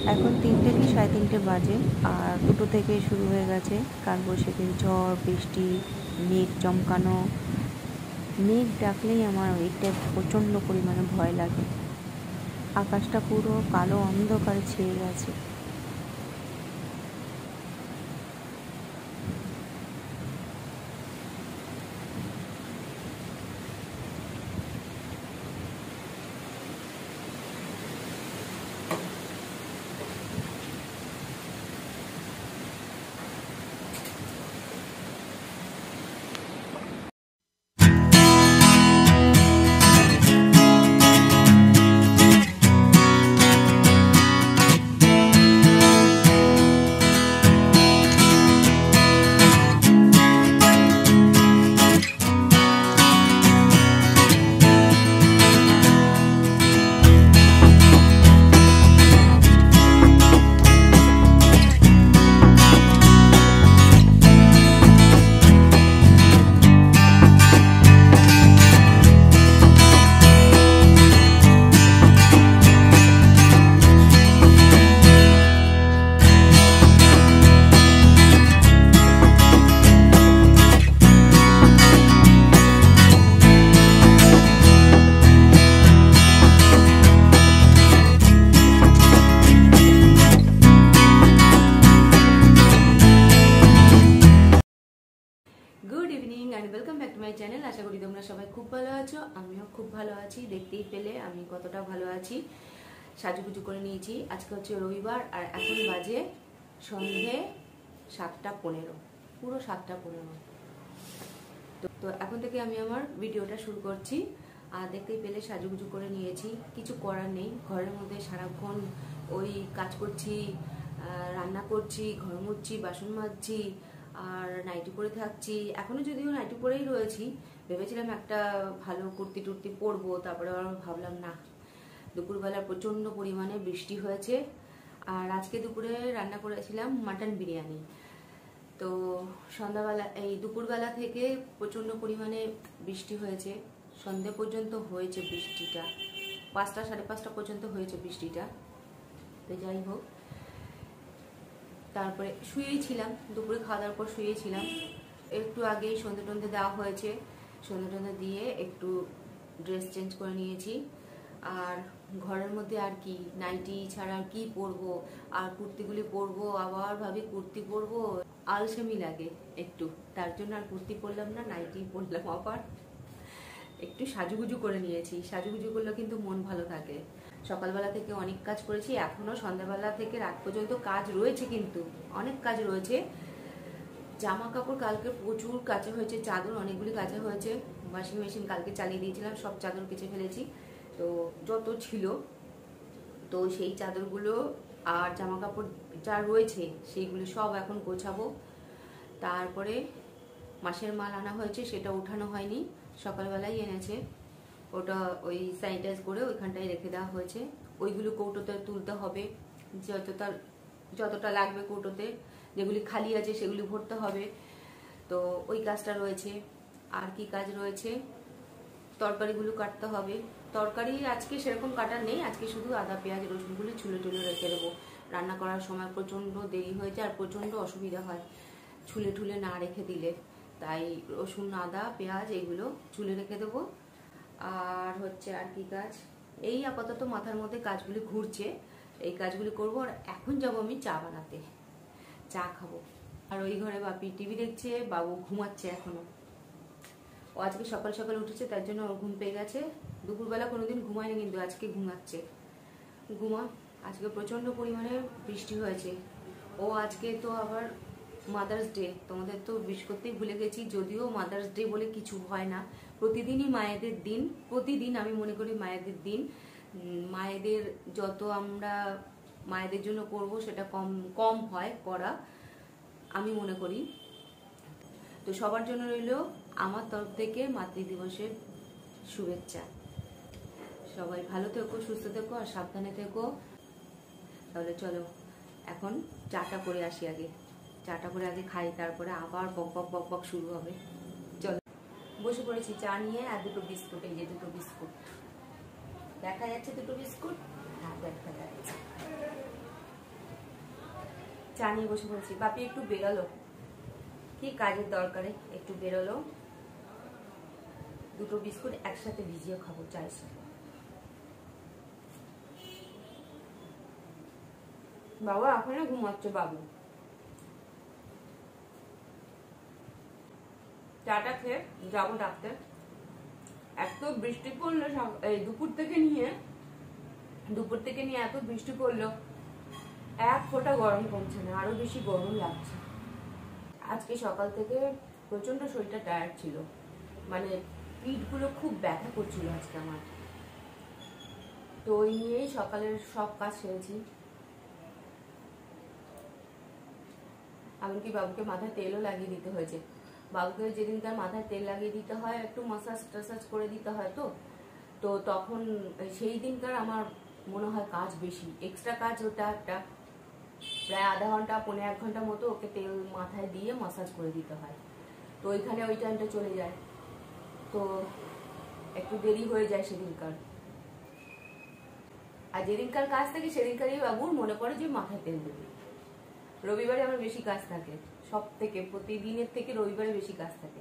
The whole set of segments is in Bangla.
এখন 3টে কি 3:30 বাজে, আর 2টো থেকে শুরু হয়ে গেছে কালবৈশাখীর ঝড় বৃষ্টি, মেঘ চমকানো। মেঘ ডাকলেই আমার ওইটা প্রচণ্ড পরিমাণে ভয় লাগে। আকাশটা পুরো কালো অন্ধকারে ছেয়ে গেছে। Good evening and welcome back to my channel. आशा करी তোমরা সবাই খুব ভালো আছো, আমিও খুব ভালো আছি। দেখতেই পেলে আমি কতটা ভালো আছি। সাজুগুজু করে নিয়েছি। আজকে হচ্ছে রবিবার আর এখন বাজে সন্ধে 7:15, পুরো 7:15। তো এখন থেকে আমি আমার ভিডিওটা শুরু করছি। আর দেখতেই পেলে সাজুগুজু করে নিয়েছি, কিছু করার নেই। ঘরের মধ্যে সারাক্ষণ ওই কাজ করছি, রান্না করছি, ঘর মুছছি, বাসন মাজছি আর নাইটি পরে থাকছি। এখনো যদিও নাইটি পরেই রয়েছি। ভেবেছিলাম একটা ভালো কুর্তি টুর্তি পরবো, তারপরে আবার ভাবলাম না। দুপুরবেলা প্রচন্ড পরিমাণে বৃষ্টি হয়েছে আর আজকে দুপুরে রান্না করেছিলাম মাটন বিরিয়ানি। তো সন্ধ্যাবেলা এই দুপুরবেলা থেকে প্রচন্ড পরিমাণে বৃষ্টি হয়েছে, সন্ধ্যে পর্যন্ত হয়েছে বৃষ্টিটা, 5টা 5:30 পর্যন্ত হয়েছে বৃষ্টিটা। তো যাই হোক, তারপরে শুয়েই ছিলাম, দুপুরে খাওয়া দাওয়ার পর শুয়েই ছিলাম। একটু আগেই সন্ধে টন্ধে দেওয়া হয়েছে, সন্ধে টন্ধে দিয়ে একটু ড্রেস চেঞ্জ করে নিয়েছি। আর ঘরের মধ্যে আর কি নাইটি ছাড়া আর কি পরবো, আর কুর্তিগুলি পরবো, আবার ভাবি কুর্তি পরবো, আলসেমি লাগে একটু, তার জন্য আর কুর্তি পরলাম না, নাইটি পরলাম। আবার একটু সাজুগুজু করে নিয়েছি। সাজুগুজু করলে কিন্তু মন ভালো থাকে। সকালবেলা থেকে অনেক কাজ করেছি, এখনো সন্ধ্যাবেলা থেকে রাত পর্যন্ত কাজ রয়েছে, কিন্তু অনেক কাজ রয়েছে। জামা কাপড় কালকে প্রচুর কাচা হয়েছে, চাদর অনেকগুলি কাচা হয়েছে। ওয়াশিং মেশিন কালকে চালিয়ে দিয়েছিলাম, সব চাদর কেচে ফেলেছি। তো যত ছিল, তো সেই চাদরগুলো আর জামা কাপড় যা রয়েছে সেইগুলো সব এখন গোছাবো। তারপরে মাসের মাল আনা হয়েছে, সেটা উঠানো হয়নি, সকালবেলাই এনেছে। ওটা ওই স্যানিটাইজ করে ওইখানটায় রেখে দেওয়া হয়েছে। ওইগুলো কৌটোতে তুলতে হবে, যতটা লাগবে কৌটোতে, যেগুলি খালি আছে সেগুলি ভরতে হবে। তো ওই কাজটা রয়েছে। আর কি কাজ রয়েছে, তরকারিগুলো কাটতে হবে। তরকারি আজকে সেরকম কাটার নেই, আজকে শুধু আদা পেঁয়াজ রসুনগুলো ছুলে টুলে রেখে দেবো। রান্না করার সময় প্রচণ্ড দেরি হয়ে যায় আর প্রচণ্ড অসুবিধা হয় ছুলে টুলে না রেখে দিলে। তাই রসুন আদা পেঁয়াজ এগুলো ছুলে রেখে দেবো। আর হচ্ছে আর কি কাজ, এই আপাতত মাথার মধ্যে কাজগুলি ঘুরছে, এই কাজগুলি করবো। আর এখন যাবো আমি চা বানাতে, চা খাবো। আর ওই ঘরে বাপি টিভি দেখছে, বাবু ঘুমাচ্ছে এখনো। ও আজকে সকাল সকাল উঠেছে, তার জন্য ওর ঘুম পেয়ে গেছে। দুপুরবেলা কোনোদিন ঘুমায়নি, কিন্তু আজকে ঘুমাচ্ছে। আজকে প্রচন্ড পরিমাণে বৃষ্টি হয়েছে। ও আজকে তো আবার মাদার্স ডে, তোমাদের তো উইশ করতেই ভুলে গেছি। যদিও মাদার্স ডে বলে কিছু হয় না, প্রতিদিনই মায়েদের দিন। প্রতিদিন আমি মনে করি মায়েদের দিন। মায়েদের যত আমরা মায়েদের জন্য করব সেটা কম হয় করা, আমি মনে করি। তো সবার জন্য রইল আমার তরফ থেকে মাতৃদিবসের শুভেচ্ছা। সবাই ভালো থেকো, সুস্থ থেকো আর সাবধানে থেকো। তাহলে চলো এখন চাটা করে আসি, আগে চাটা করে আগে খাই, তারপরে আবার বক বক বক বক শুরু হবে। চলো বসে পড়েছি চা নিয়ে, আর দুটো বিস্কুট, এই যে দুটো বিস্কুট দেখা যাচ্ছে, দুটো বিস্কুট, হ্যাঁ দেখা যাচ্ছে। চা নিয়ে বসে বলছি। বাপি একটু বেরোলো, কি কাজের দরকারে একটু বেরোলো। দুটো বিস্কুট একসাথে ভিজিয়ে খাবো চায়ের সাথে। বাবা এখনো ঘুমাচ্ছে বাবু। চাটা খেয়ে যাবো ডাক্তার। এত বৃষ্টি পড়লো দুপুর থেকে নিয়ে এত বৃষ্টি পড়লো, এক ফোঁটা গরম কমছে না, আরো বেশি গরম লাগছে। আজকে সকাল থেকে প্রচন্ড শরীরটা টায়ার্ড ছিল, মানে পিঠগুলো খুব ব্যথা করছিল আজকে আমার। তো ওই নিয়েই সকালের সব কাজ সেরেছি। এমনকি বাবুকে মাথায় তেলও লাগিয়ে দিতে হয়েছে। বাবুকে যেদিনকার মাথায় তেল লাগিয়ে দিতে হয়, একটু মাসাজ টাসাজ করে দিতে হয়, তো তখন সেই দিনকার আমার মনে হয় কাজ বেশি, এক্সট্রা কাজ ওটা একটা প্রায় আধা ঘন্টা 1.5 ঘন্টা মতো ওকে তেল মাথায় দিয়ে মাসাজ করে দিতে হয়। তো ওইখানে ওই টাইমটা চলে যায়, তো একটু দেরি হয়ে যায় সেদিনকার। আর যেদিনকার কাজ থাকে সেদিনকারই বাবুর মনে পড়ে যে মাথায় তেল দেবে। রবিবারে আমার বেশি কাজ থাকে, সব থেকে প্রতিদিনের থেকে রবিবারে বেশি কাজ থাকে।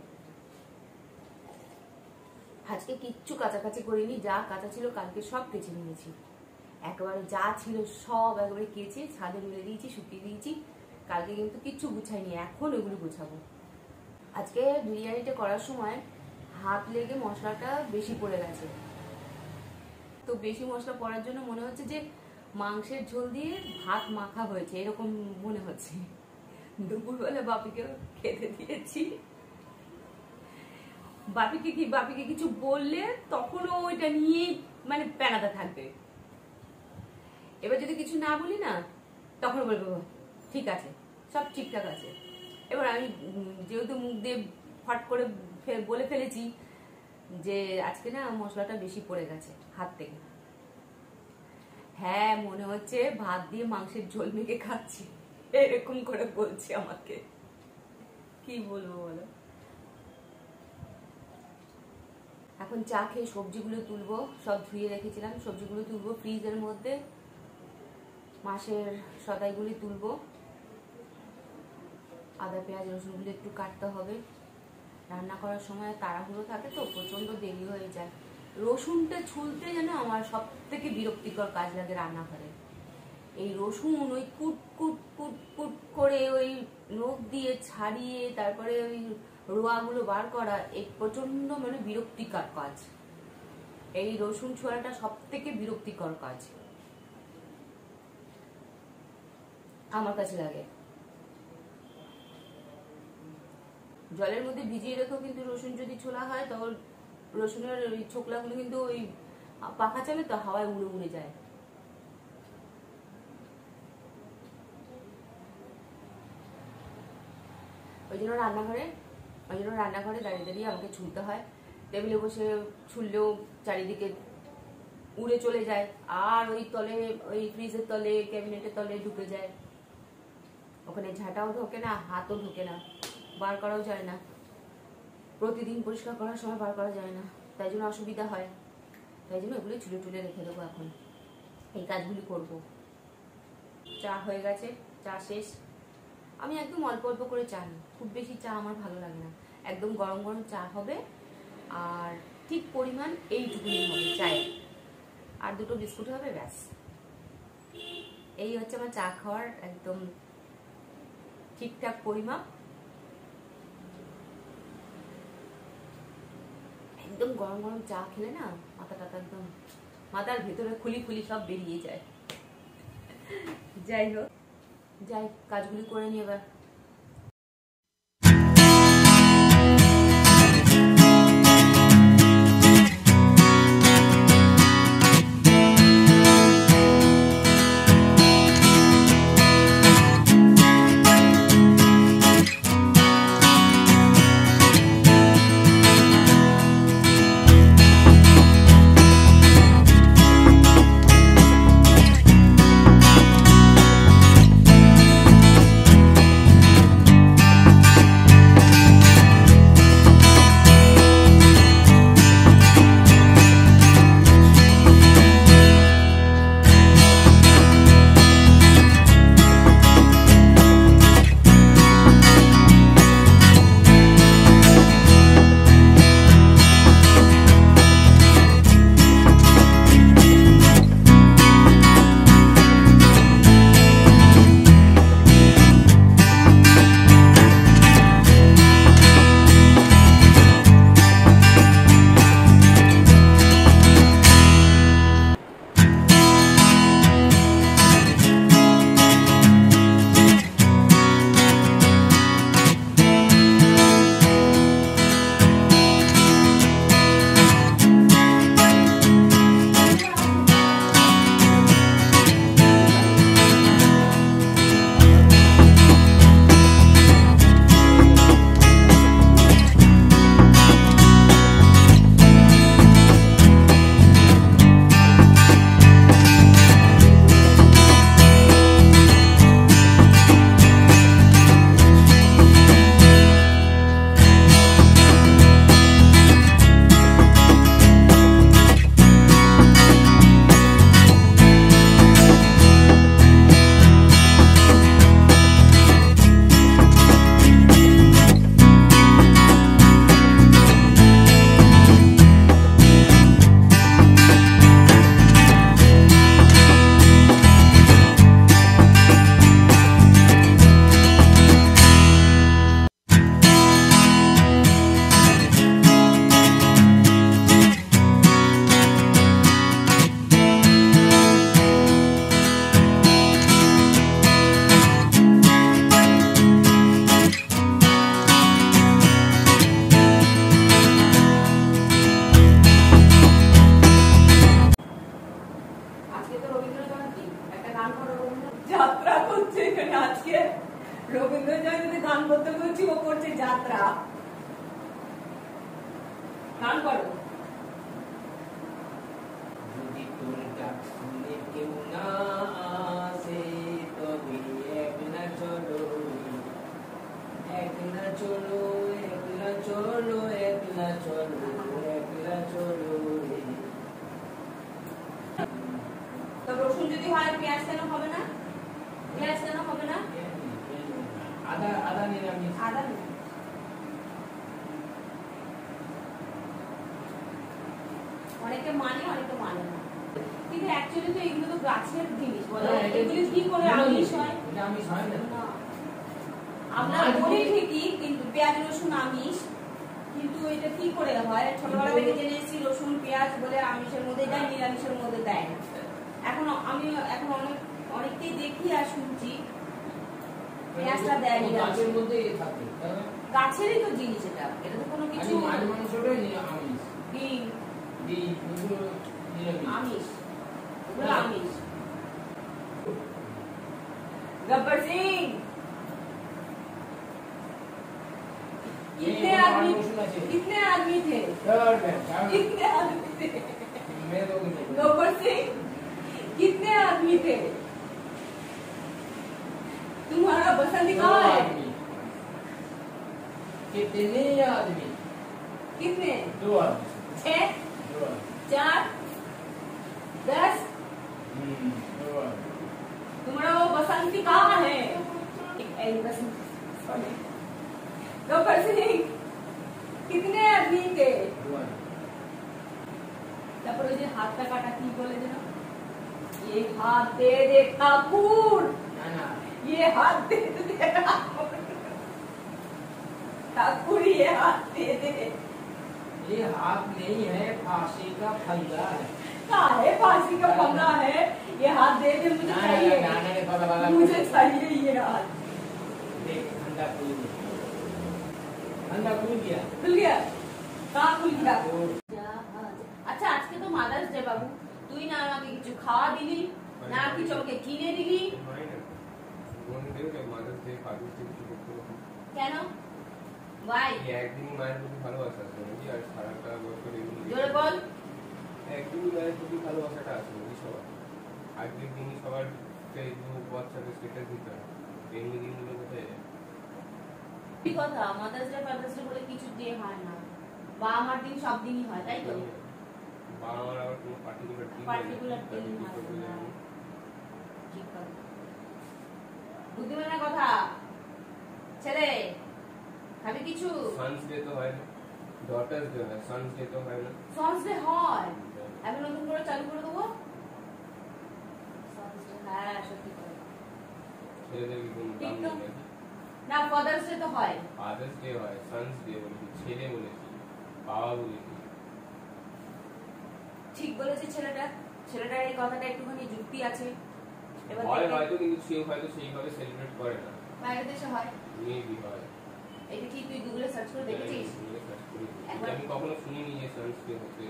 আজকে কিচ্ছু কাচাকাচি করিনি, যা কাঁচা ছিল কালকে সব কেচে নিয়েছি। একেবারে যা ছিল সব একেবারে কেচে ছাদে মেলে দিয়েছি, শুকিয়ে দিয়েছি। কালকে কিন্তু কিচ্ছু গুছাইনি, এখন ওগুলো গুছাবো। আজকে বিরিয়ানিটা করার সময় হাত লেগে মশলাটা বেশি পড়ে গেছে, তো বেশি মশলা পড়ার জন্য মনে হচ্ছে যে মাংসের ঝোল দিয়ে ভাত মাখা হয়েছে, এরকম মনে হচ্ছে। দুপুরবেলা বাপিকে খেতে দিয়েছি। বাপিকে কিছু বললে তখনও ওইটা নিয়ে মানে প্যানাতে থাকবে। এবার যদি কিছু না বলি না, তখন বলবো ঠিক আছে, সব ঠিকঠাক আছে। এবার আমি যেহেতু মুখ দিয়ে ফট করে বলে ফেলেছি যে আজকে না মশলাটা বেশি পড়ে গেছে হাত থেকে, হ্যাঁ মনে হচ্ছে ভাত দিয়ে মাংসের ঝোল মেখে খাচ্ছি, এরকম করে বলছে আমাকে। কি বলবো বলো। এখন চা খেয়ে সবজিগুলো তুলবো, সব ধুয়ে রেখেছিলাম, সবজিগুলো তুলবো ফ্রিজের মধ্যে, মাছের সদাইগুলি তুলবো, আদা পেঁয়াজ রসুনগুলো একটু কাটতে হবে। রান্না করার সময় তাড়াহুড়ো থাকে তো প্রচন্ড দেরি হয়ে যায়। রসুনটা ছুলতে যেন আমার সব থেকে বিরক্তিকর কাজ লাগে রান্নাঘরে। এই রসুন ওই কুট কুট কুট কুট করে ওই নখ দিয়ে ছাড়িয়ে তারপরে ওই রোয়াগুলো বার করা, এই প্রচন্ড মানে বিরক্তিকর কাজ। এই রসুন ছোড়াটা সব থেকে বিরক্তিকর কাজ আমার কাছে লাগে। জলের মধ্যে ভিজিয়ে রেখেও কিন্তু রসুন যদি ছোলা হয়, তখন রসুনের ওই ছোকলাগুলো কিন্তু ওই পাখা চালে তো হাওয়ায় উড়ে উড়ে যায়। ওই জন্য রান্নাঘরে দাঁড়িয়ে দাঁড়িয়ে আমাকে ছুলতে হয়। টেবিলে বসে ছুললেও চারিদিকে উড়ে চলে যায়, আর ওই তলে ওই ফ্রিজের তলে ক্যাবিনেটের তলে ঢুকে যায়, ওখানে ঝাঁটাও ঢোকে না, হাতও ঢোকে না, বার করাও যায় না। প্রতিদিন পরিষ্কার করার সময় বার করা যায় না, তাই জন্য অসুবিধা হয়। তাই জন্য এগুলো ছুলে টুলে রেখে দেবো, এখন এই কাজগুলি করব। চা হয়ে গেছে, চা শেষ। আমি একদম অল্প অল্প করে চা নিই, খুব বেশি চা আমার ভালো লাগে না। একদম গরম গরম চা হবে, আর ঠিক পরিমাণ এইটুকুনি হবে চায়ে, আর দুটো বিস্কুট হবে, ব্যাস। এই হচ্ছে আমার চা খাওয়ার একদম ঠিকঠাক পরিমাপ। একদম গরম গরম চা খেলে না মাথাটা একদম, মাথার ভেতরে খুলি খুলি সব বেরিয়ে যায়। যাই হোক, কাজগুলি করে নিয়ে এবার। যাত্রা করছে এখানে আজকে রবীন্দ্র জয়ন্তীতে গান করতে বলছি, ও করছে যাত্রা। গান করো। যদি তোর ডাক শুনে কেউ না আসে তবে একলা চলো, একলা চলো, একলা চলো, একলা চলো, একলা চলো রে। তো রসুন যদি হয় পেঁয়াজ কেন হবে না? পেঁয়াজ কেন হবে না? আদা আদা নিরামিষ। আদা অনেকে মানে অনেকে মানে না, কিন্তু অ্যাকচুয়ালি তো এগুলো তো গাছের জিনিস, বলো এগুলো কি করে আমিষ হয়? আমিষ হয় না। আমরা বলি ঠিকই, কিন্তু পেঁয়াজ রসুন আমিষ, কিন্তু এটা কি করে হয়? ছোটবেলা থেকে জেনে এসেছি রসুন পেঁয়াজ বলে আমিষের মধ্যে দেয়, নিরামিষের মধ্যে দেয় না। এখন আমি অনেককেই দেখি আর শুনছি পেঁয়াজটা দেয় গাছের মধ্যে থাকে, গাছেরই তো জিনিস, এটা তো কোনো কিছু মাছ মাংসটাই আমিষ। ডিম এগুলো নিরামিষ। আমিষ, ওগুলো আমিষ। गब्बर सिंह कितने आदमी थे? कितने आदमी थे? गब्बर सिंह कितने आदमी थे? तुम्हारा बसंत कहाँ है? कितने आदमी? कितने? 2 आदमी। 6 2 आदमी। 4 10? 2 आदमी। तुम्हारा वो बसंती कहाँ है? गब्बर सिंह कितने आदमी थे? 2 आदमी। তারপরে ওই যে হাতটা কাটা কি বলে যেন, ये हाथ दे दे ठाकुर, ना ना ये हाथ दे दे ठाकुर, ये हाथ दे दे। ये हाथ नहीं है, फांसी का फंदा है। कहाँ है फांसी का फंदा है? ये हाथ दे दे, मुझे चाहिए, मुझे चाहिए ये हाथ। देख ठंडा खुल गया, ठंडा खुल गया। खुल गया? कहाँ खुल गया? আচ্ছা আজকে তো মাদার্স ডে বাবু, তুই না আমাকে কিছু খাওয়া দিলি না, কিছু আমাকে কিনে দিলি কেন? ভাই একদিন মায়ের প্রতি ভালোবাসা আছে নাকি, আর সারাটা বছর এমনি জোরে বল। একদিন মায়ের প্রতি ভালোবাসাটা আছে নাকি সবার, আগের দিনই সবার ফেসবুক হোয়াটসঅ্যাপে স্ট্যাটাস দিতে হয়, এমনি দিনগুলো কোথায় যায়? কি কথা, মাদার্স ডে ফাদার্স ডে বলে কিছু ডে হয় না, বা আমার দিন সব দিনই হয়, তাই তো? বাবা মার আবার কোনো পার্টিকুলার দিন হয় না। ঠিক কথা, বুদ্ধিমানের কথা। ছেলে খাবি কিছু? সন্স ডে তো হয় না, ডটার্স ডে হয়, সন্স ডে তো হয় না। সন্স ডে হয়, এখন নতুন করে চালু করে দেবো সন্স ডে। হ্যাঁ সত্যি করে, ছেলেদের কি কোনো দাম নেই নাকি? না ফাদার্স ডে তো হয়। ফাদার্স ডে হয়, সন্স ডে বলেছি, ছেলে বলেছি, বাবা বলেছি। ঠিক বলেছে ছেলেটার এই কথাটা একটুখানি যুক্তি আছে। এবার হয় হয়তো, কিন্তু সে হয়তো সেইভাবে সেলিব্রেট করে না, বাইরের দেশে হয়, মেবি হয়। এটা কি তুই গুগলে সার্চ করে দেখেছিস? আমি কখনো শুনিনি যে সায়েন্স ডে হতে।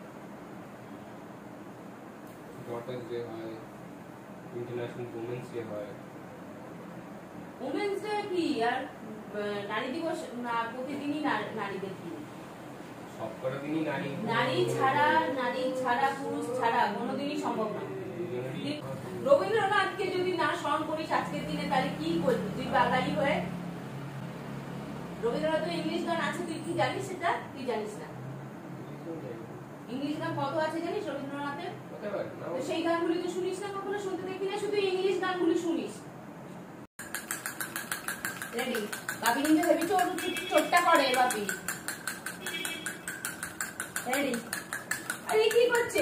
ডটার্স ডে হয়, ইন্টারন্যাশনাল উমেন্স ডে হয়। উমেন্স ডে কি আর নারী দিবস না, প্রতিদিনই নারীদের কি, সবকটা দিনই নারী ছাড়া পুরুষ ছাড়া কোনোদিনই সম্ভব না। রবীন্দ্রনাথকে যদি না স্মরণ করিস আজকের দিনে, তাহলে কি করবি তুই বাঙালি হয়ে? রবীন্দ্রনাথ ইংলিশ গান আছে, তুই কি জানিস সেটা? তুই জানিস না। ইংলিশ গান কত আছে জানিস রবীন্দ্রনাথের? তো সেই গানগুলি তো শুনিস না, কখনো শুনতে দেখি না, শুধু ইংলিশ গানগুলি শুনিস। রেডি? বাপি কিন্তু হেবি চোটটা করে বাপি। রেডি? আরে কি করছে?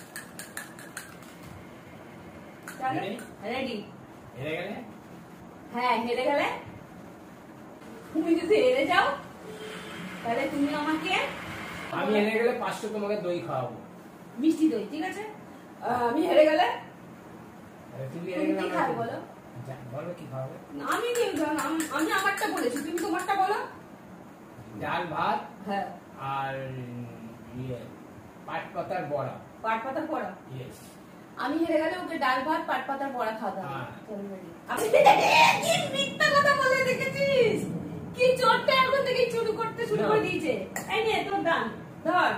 রেডি? হেরে গেলে? হ্যাঁ হেরে গেলে, তুমি যদি হেরে যাও তাহলে তুমি আমাকে, আমি হেরে গেলে 500 তোমাকে দই খাওয়াবো, মিষ্টি দই, ঠিক আছে? আমি হেরে গেলে তুমি তুমি কি খাবে বলো? বলো কি খাবে? আমি আমি আমারটা বলেছি, তুমি তোমারটা বলো। ডাল ভাত, হ্যাঁ, আর ইয়ে পাট পাতার বড়া। পাট পাতা পড়া। ইয়েস। আমি হেরে গেলে ওকে ডাল ভাত পাট পাতার বড়া খাওয়াতে হবে। কি মিথ্যা কথা বলে দেখেছিস? কি চোরটা এখন থেকে চুরি করতে শুরু করে দিয়েছে। এই নে তোর দান ধর।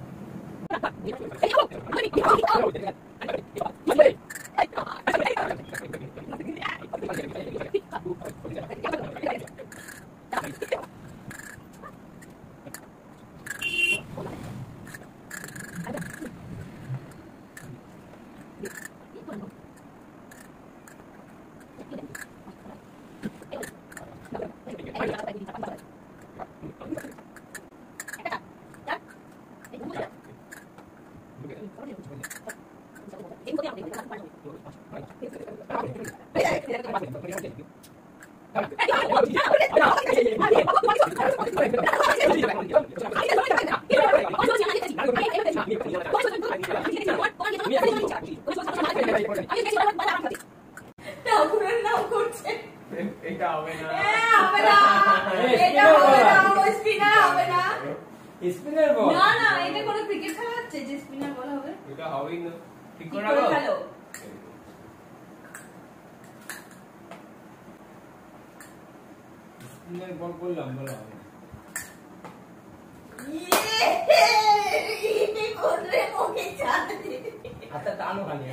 ঠাকুরের নাম করছে। এটা হবে না, হবে না, এটা হবে না, স্পিনার হবে না। স্পিনার বল না না, এটা কোনো ক্রিকেট খেলা হচ্ছে যে স্পিনার বল হবে? এটা হবেই না। ঠিক ঠিক করে করে রাখো। খেলো। স্পিনার বল করলাম বলো হাতটা টানো খালি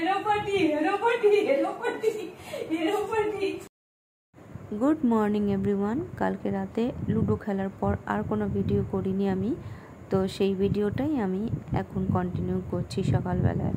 গুড মর্নিং এভরিওয়ান। কালকে রাতে লুডো খেলার পর আর কোনো ভিডিও করিনি আমি, তো সেই ভিডিওটাই আমি এখন কন্টিনিউ করছি সকালবেলায়।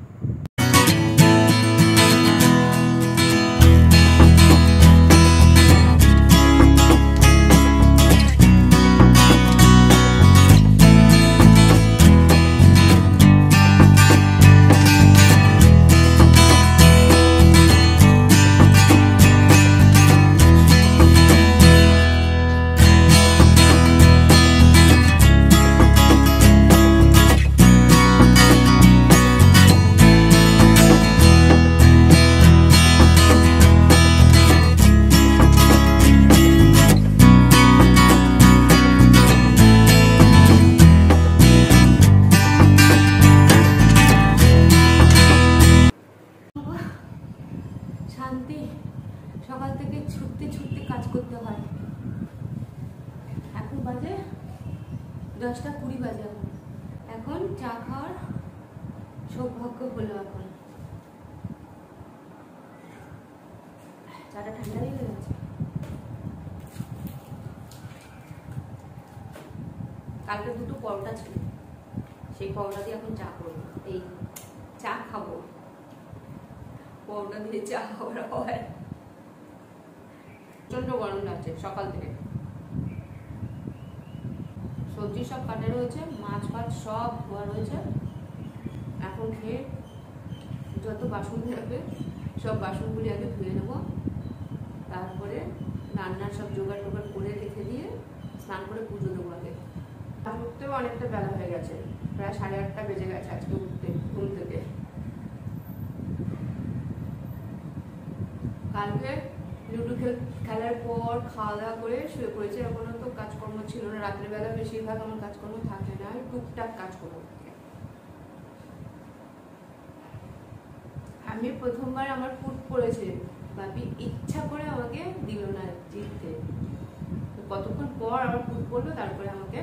শান্তি, সকাল থেকে ছুটতে ছুটতে কাজ করতে হয়। এখন বাজে 10:20 বাজে। এখন চা খাওয়ার সৌভাগ্য হলো। এখন চাটা ঠান্ডা হয়ে গেছে। কালকে 2টো পরোটা ছিল, সেই পরোটা দিয়ে এখন চা করবো। এই চা খাবো, পরোটা দিয়ে চা খাওয়ার হয়। প্রচন্ড গরম লাগছে সকাল থেকে। সবজি সব কাটা রয়েছে, মাছ ফাছ সব ধোয়া রয়েছে। এখন খেয়ে যত বাসন থাকবে সব বাসনগুলি আগে ধুয়ে নেবো, তারপরে রান্নার সব জোগাড় টোগাড় করে রেখে দিয়ে স্নান করে পুজো দেবো। আগে উঠতেও অনেকটা বেলা হয়ে গেছে, প্রায় 8:30 বেজে গেছে আজকে উঠতে ঘুম থেকে। কালকে লুডো খেলার পর খাওয়া দাওয়া করে শুয়ে পড়েছে। এখনো তো কাজকর্ম ছিল না, রাত্রিবেলা বেশিরভাগ আমার কাজকর্ম থাকে না, টুকটাক কাজকর্ম থাকে। আমি প্রথমবার আমার ফুট পড়েছে, বাপি ইচ্ছা করে আমাকে দিল না জিততে। কতক্ষণ পর আমার ফুট পড়লো, তারপরে আমাকে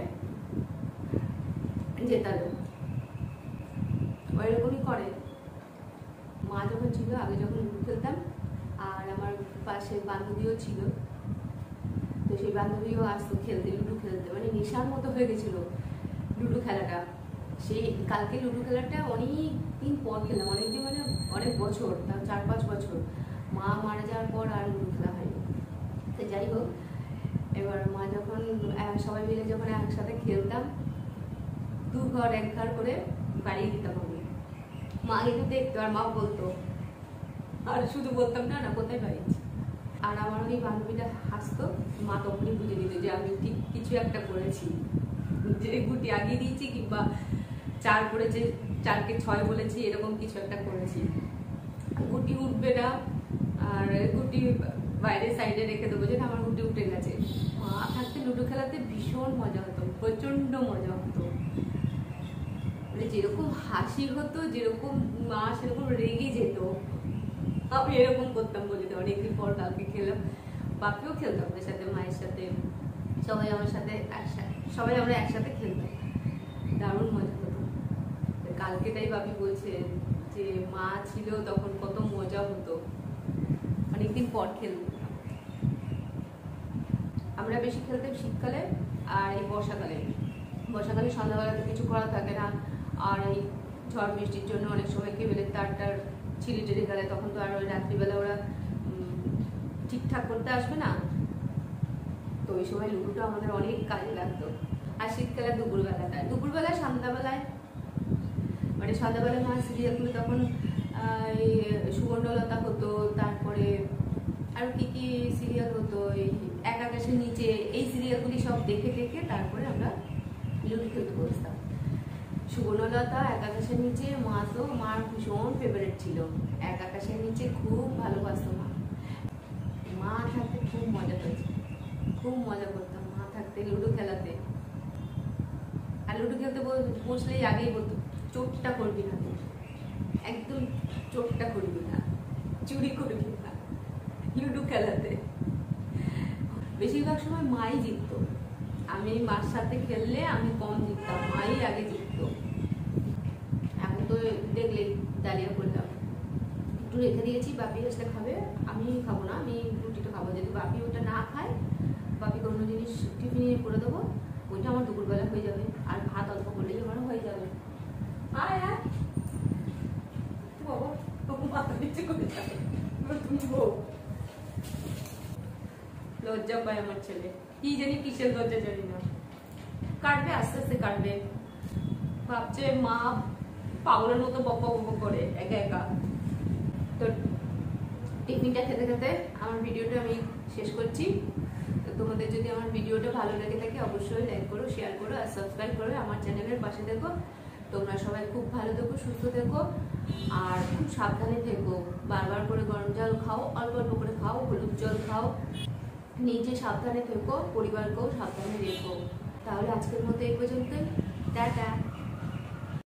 জেতালো। ওইরকমই করে। মা যখন ছিল, আগে যখন লুডো খেলতাম, আর আমার পাশে বান্ধবীও ছিল, তো সেই বান্ধবীও আসতো খেলতে, লুডো খেলতে। মানে নেশার মতো হয়ে গেছিল লুডো খেলাটা। সেই কালকে লুডো খেলাটা অনেক দিন পর খেলাম, অনেকদিন মানে অনেক বছর, তার 4-5 বছর। মা মারা যাওয়ার পর আর লুডো খেলা হয়নি। তো যাই হোক, এবার মা যখন সবাই মিলে যখন একসাথে খেলতাম, 2 ঘর 1 ঘর করে বাড়িয়ে দিতাম আমি। মা কিন্তু দেখতো আর মা বলতো, আর শুধু বলতাম না না কোথায় বাড়িয়েছি। আর আমার ওই বান্ধবীটা হাসতো, মা তখনই বুঝে দিত যে আমি ঠিক কিছু একটা করেছি, যে গুটি আগিয়ে দিয়েছি কিংবা 4 করেছে 4কে 6 বলেছি, এরকম কিছু একটা করেছি। গুটি উঠবে না, আর গুটি বাইরে সাইডে রেখে দেবো যে আমার গুটি উঠে গেছে। মা থাকতে লুডো খেলাতে ভীষণ মজা হতো, প্রচন্ড মজা হতো। মানে যেরকম হাসি হতো, যেরকম মা সেরকম রেগে যেত, আমি এরকম করতাম বলে। তো অনেকদিন পর কালকে খেলাম, বাপিও খেলতাম আমাদের সাথে, মায়ের সাথে, সবাই আমার সাথে সবাই আমরা একসাথে খেলতাম, দারুণ মজা হতো। কালকে তাই বাপি বলছে যে মা ছিল তখন কত মজা হতো, অনেকদিন পর খেলতাম। আমরা বেশি খেলতাম শীতকালে আর এই বর্ষাকালে। বর্ষাকালে সন্ধ্যাবেলা তো কিছু করা থাকে না, আর এই ঝড় বৃষ্টির জন্য অনেক সময় কেবেলের তারটার ছিঁড়ে টেড়ে গেলে তখন তো আর ওই রাত্রিবেলা ওরা ঠিকঠাক করতে আসবে না, তো ওই সময় লুডোটা আমাদের অনেক কাজে লাগতো। আর শীতকালে দুপুরবেলা সন্ধ্যাবেলায়, মানে সন্ধ্যাবেলায় মা সিরিয়ালগুলো তখন এই সুবর্ণলতা হতো, তারপরে আর কি কি সিরিয়াল হতো, এই এক আকাশের নিচে, এই সিরিয়ালগুলি সব দেখে দেখে তারপরে আমরা লুডো খেলতে বসতাম। সুবর্ণলতা, এক আকাশের নিচে মা তো মার ভীষণ ফেভারিট ছিল। এক আকাশের নিচে খুব ভালোবাসতো মা। মা থাকতে খুব মজা হয়েছে, খুব মজা করতাম মা থাকতে লুডো খেলাতে। আর লুডো খেলতে বসলেই আগেই বলতো চোটটা করবি না, একদম চোটটা করবি না, চুরি করবি না লুডো খেলাতে। বেশিরভাগ সময় মাই জিততো, আমি মার সাথে খেললে আমি কম জিততাম, মাই আগে জিততো। এখন তো দেখলে ডালিয়া করলাম, একটু রেখে দিয়েছি, বাপি আসলে খাবে, আমি খাবো না, আমি রুটিটা খাবো। যদি বাপি ওটা না খায়, বাপিকে অন্য জিনিস টিফিনে করে দেবো, ওইটা আমার দুপুরবেলা হয়ে যাবে। আর ভাত অল্প করলেই আমারও হয়ে যাবে। আয় বাবা, তখন মাথা নিচে করে যাবে, তুমি বউ। লজ্জা পায় আমার ছেলে, কি জানি কিসের লজ্জা জানি না, কাটবে আস্তে আস্তে কাটবে। ভাবছে মা পাগলের মতো বক বক করে একা একা। তো টিফিনটা খেতে খেতে আমার ভিডিওটা আমি শেষ করছি। তো তোমাদের যদি আমার ভিডিওটা ভালো লেগে থাকে অবশ্যই লাইক করো, শেয়ার করো আর সাবস্ক্রাইব করো, আমার চ্যানেলের পাশে দেখো। তোমরা সবাই খুব ভালো থেকো, সুস্থ থেকো আর খুব সাবধানে থেকো। বারবার করে গরম জল খাও, অল্প অল্প করে খাও, হলুদ জল খাও, নিজে সাবধানে থেকো, পরিবারকেও সাবধানে রেখো। তাহলে আজকের মতো এই পর্যন্তই, টাটা।